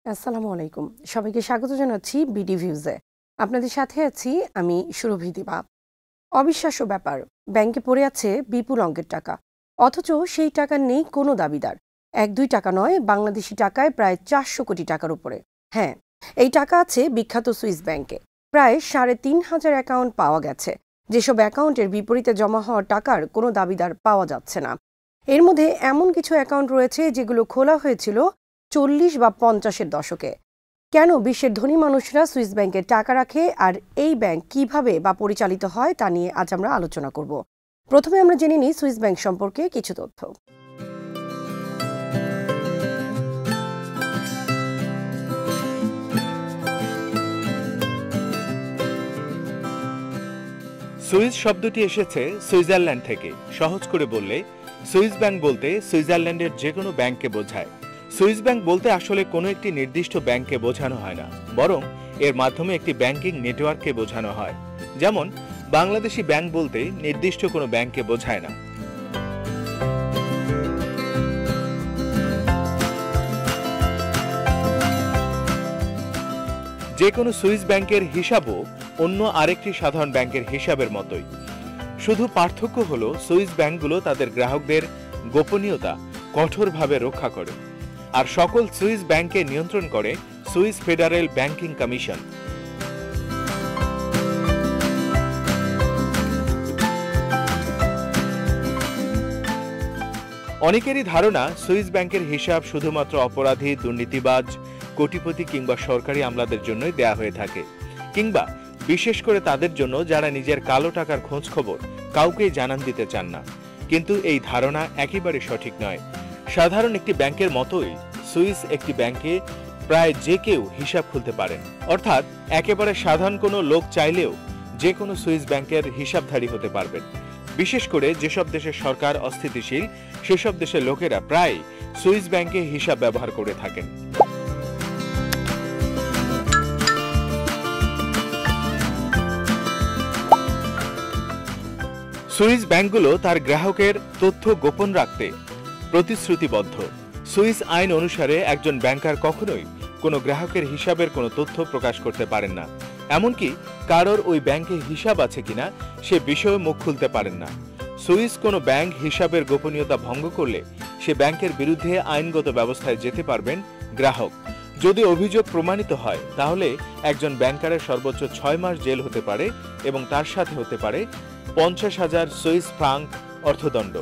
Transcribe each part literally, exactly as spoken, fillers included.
আসসালামু আলাইকুম। সবাইকে স্বাগত জানাচ্ছি বিডি ভিউজে। আপনাদের সাথে আছি আমি সুরভি দিবা। অবিশ্বাস্য ব্যাপার, ব্যাংকে পড়ে আছে বিপুল অঙ্কের টাকা, অথচ সেই টাকা নেই কোনো দাবিদার। এক দুই টাকা নয়, বাংলাদেশি টাকায় প্রায় চারশো কোটি টাকার উপরে। হ্যাঁ, এই টাকা আছে বিখ্যাত সুইস ব্যাংকে। প্রায় সাড়ে তিন হাজার অ্যাকাউন্ট পাওয়া গেছে, যেসব অ্যাকাউন্টের বিপরীতে জমা হওয়া টাকার কোনো দাবিদার পাওয়া যাচ্ছে না। এর মধ্যে এমন কিছু অ্যাকাউন্ট রয়েছে যেগুলো খোলা হয়েছিল চল্লিশ বা পঞ্চাশের দশকে। কেন বিশ্বের ধনী মানুষরা সুইস ব্যাংকে টাকা রাখে আর এই ব্যাংক কিভাবে বা পরিচালিত হয় তা নিয়ে আজ আমরা আলোচনা করব। প্রথমে আমরা জেনে নিই সুইস ব্যাংক সম্পর্কে কিছু তথ্য। সুইস শব্দটি এসেছে সুইজারল্যান্ড থেকে। সহজ করে বললে সুইস ব্যাংক বলতে সুইজারল্যান্ডের যে কোনো ব্যাংককে বোঝায়। সুইস ব্যাংক বলতে আসলে কোনো একটি নির্দিষ্ট ব্যাংককে বোঝানো হয় না, বরং এর মাধ্যমে একটি ব্যাংকিং নেটওয়ার্ককে বোঝানো হয়। যেমন বাংলাদেশি ব্যাংক বলতে নির্দিষ্ট কোনো ব্যাংককে বোঝায় না। যে কোনো সুইস ব্যাংকের হিসাবও অন্য আরেকটি সাধারণ ব্যাংকের হিসাবের মতোই। শুধু পার্থক্য হলো সুইস ব্যাংকগুলো তাদের গ্রাহকদের গোপনীয়তা কঠোরভাবে রক্ষা করে, আর সকল সুইস ব্যাংককে নিয়ন্ত্রণ করে সুইস ফেডারেল ব্যাংকিং কমিশন। অনেকেরই ধারণা সুইস ব্যাংকের হিসাব শুধুমাত্র অপরাধী, দুর্নীতিবাজ, কোটিপতি কিংবা সরকারি আমলাদের জন্যই দেয়া হয়ে থাকে, কিংবা বিশেষ করে তাদের জন্য যারা নিজের কালো টাকার খোঁজ খবর কাউকেই জানান দিতে চান না। কিন্তু এই ধারণা একেবারে সঠিক নয়। সাধারণ একটি ব্যাংকের মতোই সুইস একটি ব্যাংকে প্রায় যে কেউ হিসাব খুলতে পারেন। অর্থাৎ একেবারে সাধারণ কোনো লোক চাইলেও যে কোনো সুইস ব্যাংকের হিসাবধারী হতে পারবেন। বিশেষ করে যেসব দেশের সরকার অস্থিতিশীল সেসব দেশের লোকেরা প্রায় সুইস ব্যাংকে হিসাব ব্যবহার করে থাকেন। সুইস ব্যাংকগুলো তার গ্রাহকের তথ্য গোপন রাখতে প্রতিশ্রুতিবদ্ধ। সুইস আইন অনুসারে একজন ব্যাংকার কখনোই কোনো গ্রাহকের হিসাবের কোনো তথ্য প্রকাশ করতে পারেন না, এমনকি কারোর ওই ব্যাংকে হিসাব আছে কিনা সে বিষয়ে মুখ খুলতে পারেন না। সুইস কোনো ব্যাংক হিসাবের গোপনীয়তা ভঙ্গ করলে সে ব্যাংকের বিরুদ্ধে আইনগত ব্যবস্থায় যেতে পারবেন গ্রাহক। যদি অভিযোগ প্রমাণিত হয় তাহলে একজন ব্যাংকারের সর্বোচ্চ ছয় মাস জেল হতে পারে এবং তার সাথে হতে পারে পঞ্চাশ হাজার সুইস ফ্রাঙ্ক অর্থদণ্ড।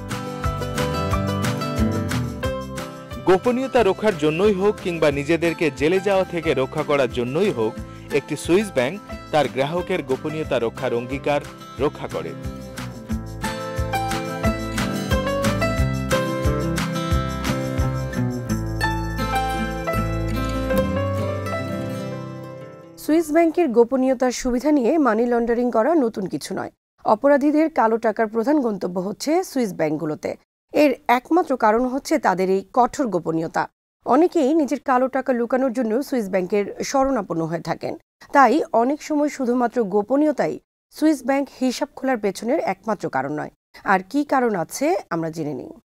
গোপনীয়তা রক্ষার জন্যই হোক কিংবা নিজেদেরকে জেলে যাওয়া থেকে রক্ষা করার জন্যই হোক, একটি সুইস ব্যাংক তার গ্রাহকের গোপনীয়তা রক্ষার অঙ্গীকার রক্ষা করে। সুইস ব্যাংকের গোপনীয়তার সুবিধা নিয়ে মানি লন্ডারিং করা নতুন কিছু নয়। অপরাধীদের কালো টাকার প্রধান গন্তব্য হচ্ছে সুইস ব্যাংকগুলোতে। এর একমাত্র কারণ হচ্ছে তাদের এই কঠোর গোপনীয়তা। অনেকেই নিজের কালো টাকা লুকানোর জন্য সুইস ব্যাংকের শরণাপন্ন হয়ে থাকেন। তাই অনেক সময় শুধুমাত্র গোপনীয়তাই সুইস ব্যাংক হিসাব খোলার পেছনের একমাত্র কারণ নয়। আর কি কারণ আছে আমরা জেনে নিই।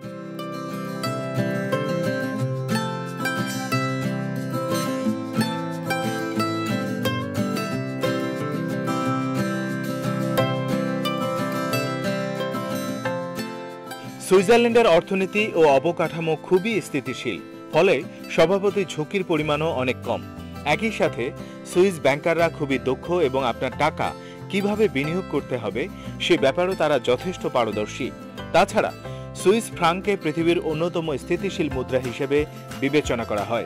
সুইজারল্যান্ডের অর্থনীতি ও অবকাঠামো খুবই স্থিতিশীল, ফলে স্বভাবতই ঝুঁকির পরিমাণও অনেক কম। একই সাথে সুইস ব্যাংকাররা খুবই দক্ষ এবং আপনার টাকা কিভাবে বিনিয়োগ করতে হবে সে ব্যাপারেও তারা যথেষ্ট পারদর্শী। তাছাড়া সুইস ফ্রাঙ্ককে পৃথিবীর অন্যতম স্থিতিশীল মুদ্রা হিসেবে বিবেচনা করা হয়।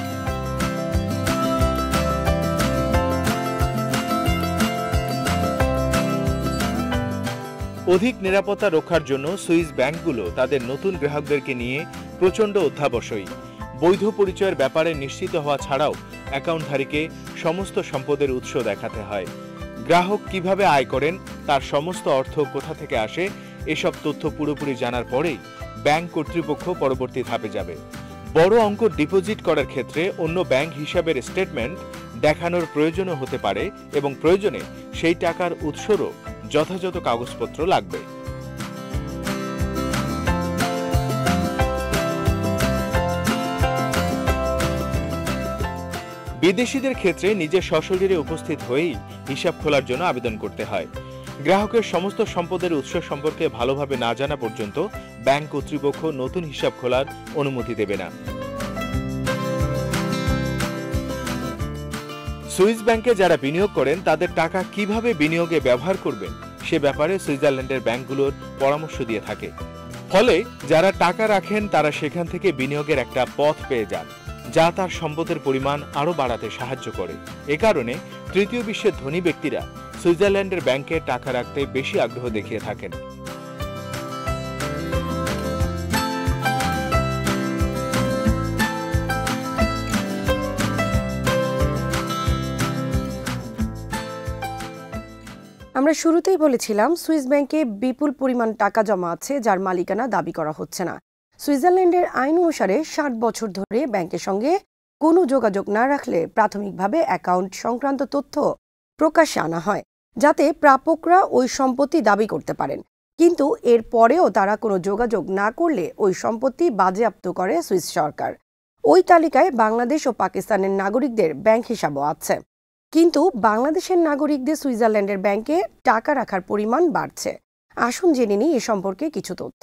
অধিক নিরাপত্তা রক্ষার জন্য সুইস ব্যাংকগুলো তাদের নতুন গ্রাহকদেরকে নিয়ে প্রচণ্ড অধ্যাবসায়ী। বৈধ পরিচয়ের ব্যাপারে নিশ্চিত হওয়া ছাড়াও অ্যাকাউন্টধারীকে সমস্ত সম্পদের উৎস দেখাতে হয়। গ্রাহক কিভাবে আয় করেন, তার সমস্ত অর্থ কোথা থেকে আসে, এসব তথ্য পুরোপুরি জানার পরেই ব্যাংক কর্তৃপক্ষ পরবর্তী ধাপে যাবে। বড় অঙ্ক ডিপোজিট করার ক্ষেত্রে অন্য ব্যাংক হিসাবের স্টেটমেন্ট দেখানোর প্রয়োজনও হতে পারে এবং প্রয়োজনে সেই টাকার উৎসরও যথাযথ কাগজপত্র লাগবে। বিদেশিদের ক্ষেত্রে নিজের সশরীরে উপস্থিত হয়েই হিসাব খোলার জন্য আবেদন করতে হয়। গ্রাহকের সমস্ত সম্পদের উৎস সম্পর্কে ভালোভাবে না জানা পর্যন্ত ব্যাংক কর্তৃপক্ষ নতুন হিসাব খোলার অনুমতি দেবে না। সুইস ব্যাংকে যারা বিনিয়োগ করেন তাদের টাকা কিভাবে বিনিয়োগে ব্যবহার করবেন সে ব্যাপারে সুইজারল্যান্ডের ব্যাংকগুলোর পরামর্শ দিয়ে থাকে। ফলে যারা টাকা রাখেন তারা সেখান থেকে বিনিয়োগের একটা পথ পেয়ে যান, যা তার সম্পদের পরিমাণ আরও বাড়াতে সাহায্য করে। এ কারণে তৃতীয় বিশ্বের ধনী ব্যক্তিরা সুইজারল্যান্ডের ব্যাংকে টাকা রাখতে বেশি আগ্রহ দেখিয়ে থাকেন। আমরা শুরুতেই বলেছিলাম সুইস ব্যাংকে বিপুল পরিমাণ টাকা জমা আছে যার মালিকানা দাবি করা হচ্ছে না। সুইজারল্যান্ডের আইন অনুসারে ষাট বছর ধরে ব্যাংকের সঙ্গে কোনো যোগাযোগ না রাখলে প্রাথমিকভাবে অ্যাকাউন্ট সংক্রান্ত তথ্য প্রকাশ্যে আনা হয়, যাতে প্রাপকরা ওই সম্পত্তি দাবি করতে পারেন। কিন্তু এর পরেও তারা কোনো যোগাযোগ না করলে ওই সম্পত্তি বাজেয়াপ্ত করে সুইস সরকার। ওই তালিকায় বাংলাদেশ ও পাকিস্তানের নাগরিকদের ব্যাংক হিসাবও আছে। কিন্তু বাংলাদেশের নাগরিকদের সুইজারল্যান্ডের ব্যাংকে টাকা রাখার পরিমাণ বাড়ছে। আসুন জেনে নিই এ সম্পর্কে কিছু তথ্য।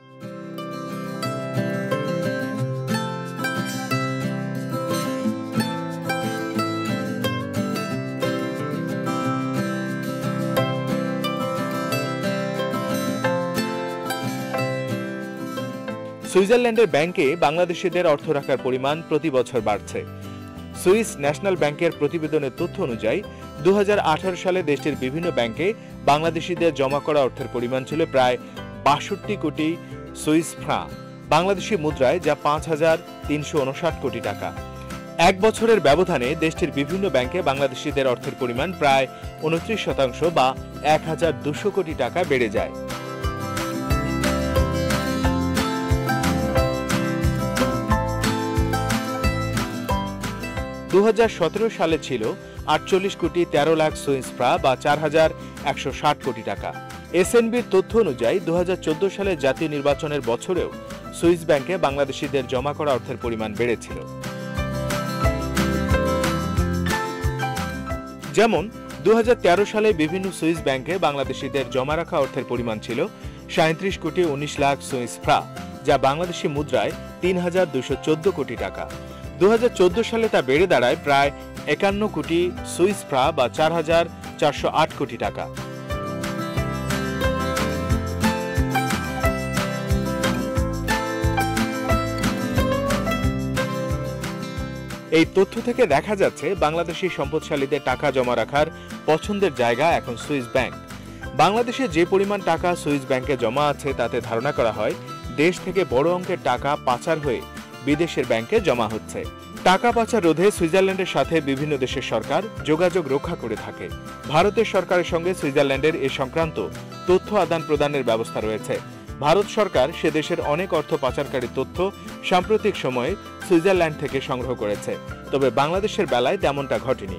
সুইজারল্যান্ডের ব্যাংকে বাংলাদেশিদের অর্থ রাখার পরিমাণ প্রতি বছর বাড়ছে। সুইস ন্যাশনাল ব্যাংকের প্রতিবেদনের তথ্য অনুযায়ী দু হাজার আঠারো সালে দেশটির বিভিন্ন ব্যাংকে বাংলাদেশিদের জমা করা অর্থের পরিমাণ ছিল প্রায় বাষট্টি কোটি সুইস ফ্রাঁ, বাংলাদেশি মুদ্রায় যা পাঁচ হাজার তিনশো উনষাট কোটি টাকা। এক বছরের ব্যবধানে দেশটির বিভিন্ন ব্যাংকে বাংলাদেশিদের অর্থের পরিমাণ প্রায় উনত্রিশ শতাংশ বা এক হাজার দুশো কোটি টাকা বেড়ে যায়। দু হাজার সতেরো সালে ছিল আটচল্লিশ কোটি তেরো লাখ সুইস ফ্রাঁ বা চার হাজার একশো ষাট কোটি টাকা। এসএনবির তথ্য অনুযায়ী দু হাজার চোদ্দ সালে জাতীয় নির্বাচনের বছরেও সুইস ব্যাংকে বাংলাদেশিদের জমা করা অর্থের পরিমাণ বেড়েছিল। যেমন দু হাজার তেরো সালে বিভিন্ন সুইস ব্যাংকে বাংলাদেশিদের জমা রাখা অর্থের পরিমাণ ছিল সাঁত্রিশ কোটি উনিশ লাখ সুইস ফ্রাঁ, যা বাংলাদেশি মুদ্রায় তিন হাজার দুশো চোদ্দ কোটি টাকা। দু হাজার চোদ্দ সালে তা বেড়ে দাঁড়ায় প্রায় একান্ন কোটি সুইস ফ্রাঁ বা চার হাজার চারশো আট কোটি টাকা। এই তথ্য থেকে দেখা যাচ্ছে বাংলাদেশি সম্পদশালীদের টাকা জমা রাখার পছন্দের জায়গা এখন সুইস ব্যাংক। বাংলাদেশে যে পরিমাণ টাকা সুইস ব্যাংকে জমা আছে তাতে ধারণা করা হয় দেশ থেকে বড় অঙ্কের টাকা পাচার হয়ে বিদেশের ব্যাংকে জমা হচ্ছে। টাকা পাচার রোধে সুইজারল্যান্ডের সাথে বিভিন্ন দেশের সরকার যোগাযোগ রক্ষা করে থাকে। ভারতের সরকারের সঙ্গে সুইজারল্যান্ডের এ সংক্রান্ত তথ্য আদান প্রদানের ব্যবস্থা রয়েছে। ভারত সরকার সে দেশের অনেক অর্থ পাচারকারী তথ্য সাম্প্রতিক সময়ে সুইজারল্যান্ড থেকে সংগ্রহ করেছে, তবে বাংলাদেশের বেলায় তেমনটা ঘটেনি।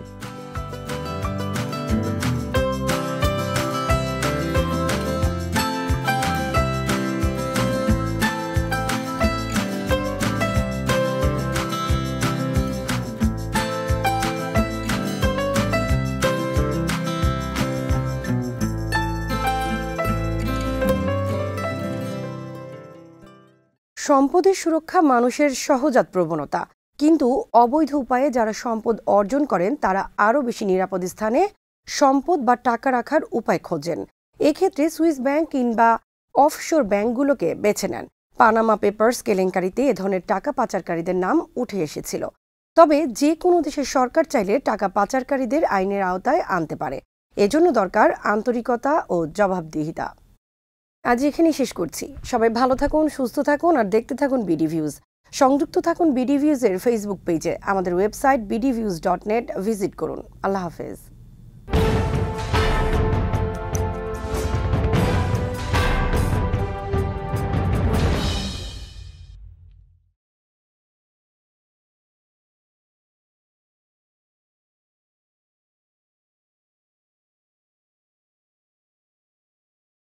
সম্পদের সুরক্ষা মানুষের সহজাত প্রবণতা, কিন্তু অবৈধ উপায়ে যারা সম্পদ অর্জন করেন তারা আরও বেশি নিরাপদ স্থানে সম্পদ বা টাকা রাখার উপায় খোঁজেন। এক্ষেত্রে সুইস ব্যাংক কিংবা অফশোর ব্যাংকগুলোকে বেছে নেন। পানামা পেপারস কেলেঙ্কারিতে এ ধরনের টাকা পাচারকারীদের নাম উঠে এসেছিল। তবে যে কোনো দেশের সরকার চাইলে টাকা পাচারকারীদের আইনের আওতায় আনতে পারে। এজন্য দরকার আন্তরিকতা ও জবাবদিহিতা। আজ এখানেই শেষ করছি। সবাই ভালো থাকুন, সুস্থ থাকুন আর দেখতে থাকুন বিডি ভিউজ। সংযুক্ত থাকুন বিডি ভিউজের ফেসবুক পেজে। আমাদের website BD views dot net visit করুন। আল্লাহ হাফেজ।